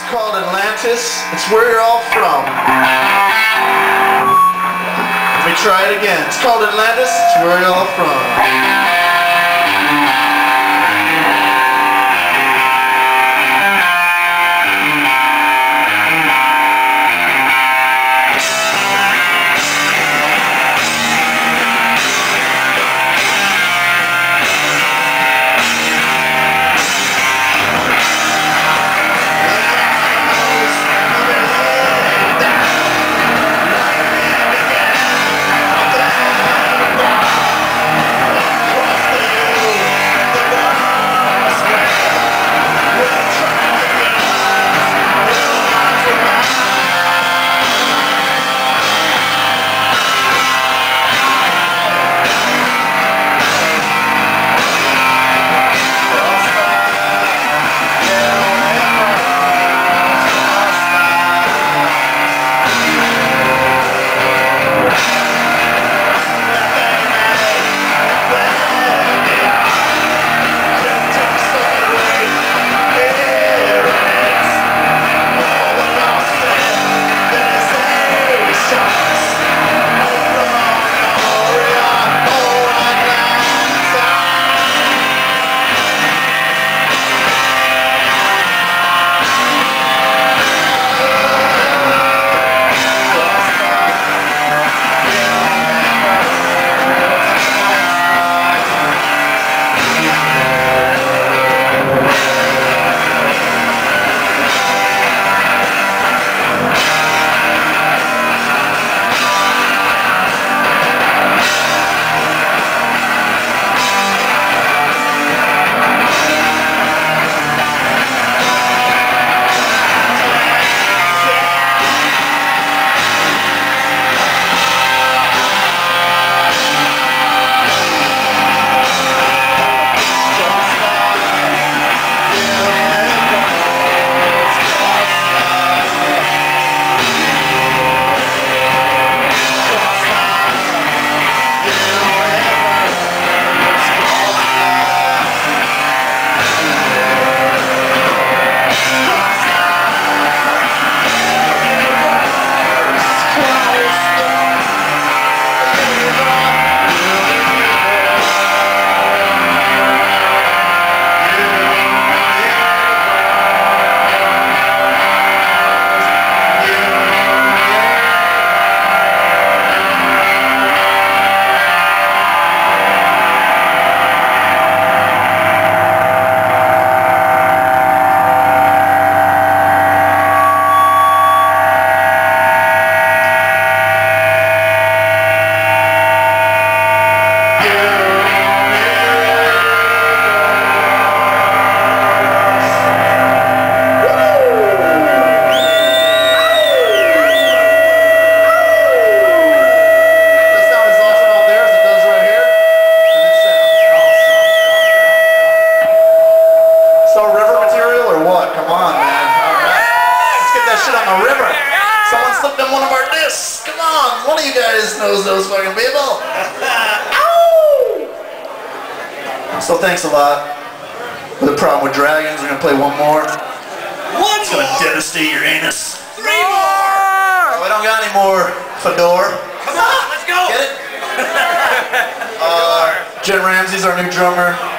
called Atlantis. It's where you're all from. Let me try it again. It's called Atlantis. It's where you're all from. On the river. Someone slipped in one of our discs. Come on, one of you guys knows those fucking people. Ow! So thanks a lot. For the problem with dragons, we're gonna play one more. It's gonna devastate your anus. 3 more! Oh, we don't got any more, Fedor. Come on, let's go! Get it? Jen Ramsey's our new drummer.